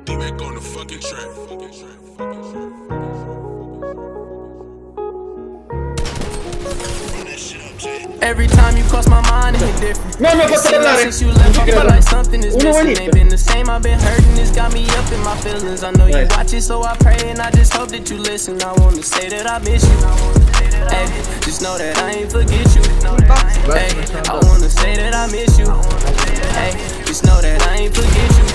D-Mac on the fucking track. Every time you cross my mind, it hit different. No, posso parlare. Since you left, I feel like something is missing. Ain't been the same, I've been hurting, it's got me up in my feelings. I know you watch it, so I pray and I just hope that you listen. I wanna say that I miss you. Hey, just know that I ain't forget you. Hey, I wanna say that I miss you. Hey, just know that I ain't forget you.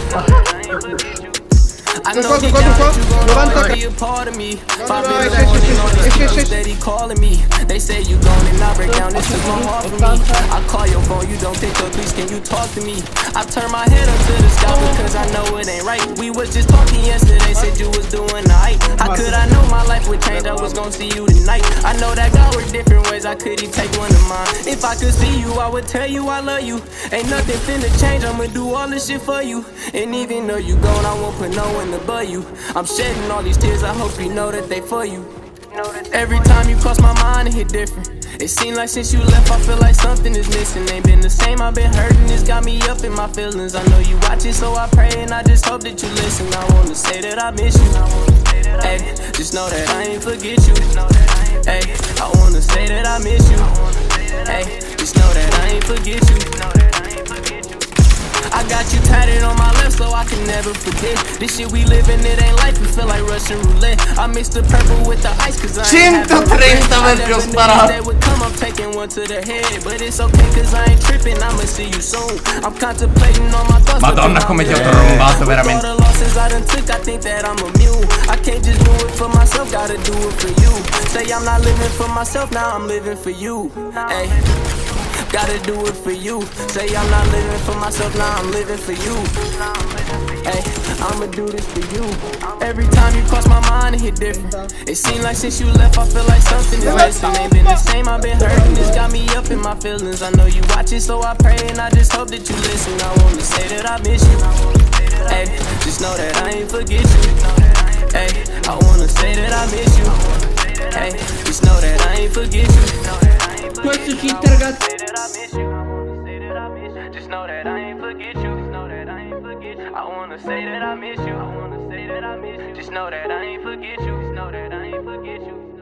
I know deep down that you gon' be a part of me. My bills running on these people steady calling me. They say you gone and I break down, this is my heart for me. I call your phone, you don't pick up, please can you talk to me? I turn my head up to the sky because I know it ain't right. We was just talking yesterday, said you was doing alright. How could I know my life would change, I was gon' see you tonight. I know that God worked different ways, I couldn't take one of mine. If I could see you, I would tell you I love you. Ain't nothing finna change, I'ma do all this shit for you. And even though you gone, I won't put no one above you. I'm shedding all these tears, I hope you know that they for you. Every time you cross my mind, it hit different. It seems like since you left, I feel like something is missing. Ain't been the same, I've been hurting, it's got me up in my feelings. I know you watch it, so I pray and I just hope that you listen. I wanna say that I miss you. Hey, just know that I ain't forget you. Hey, I wanna say that I miss you. Hey, just know that I ain't forget you. I got you tatted on my left so I can never forget. This shit we living, it ain't life, it feel like Russian roulette. I mixed the purple with the ice cause I ain't 130 verso sparato. that would come, I'm taking one to the head. But it's okay cause I ain't tripping, I'ma see you soon. I'm contemplating on my thoughts. Madonna come ti ho trombato veramente. All the losses I done took, I think that I'm immune. I can't just do it for myself, gotta do it for you. Say I'm not living for myself, now I'm living for you. Hey, gotta do it for you. Say I'm not living for myself, now I'm living for you. Hey, I'ma do this for you. Every time you cross my mind, it hit different. It seems like since you left, I feel like something is missing. Ain't been the same, I've been hurting, it's got me up in my feelings. I know you watch it, so I pray and I just hope that you listen. I wanna say that I miss you. Hey, just know that I ain't forget you. Hey, I wanna say that I miss you. Hey, just know that I ain't forget you. Questo ci interroga. Just know that I ain't forget you. I wanna say that I miss you. Just know that I ain't forget you.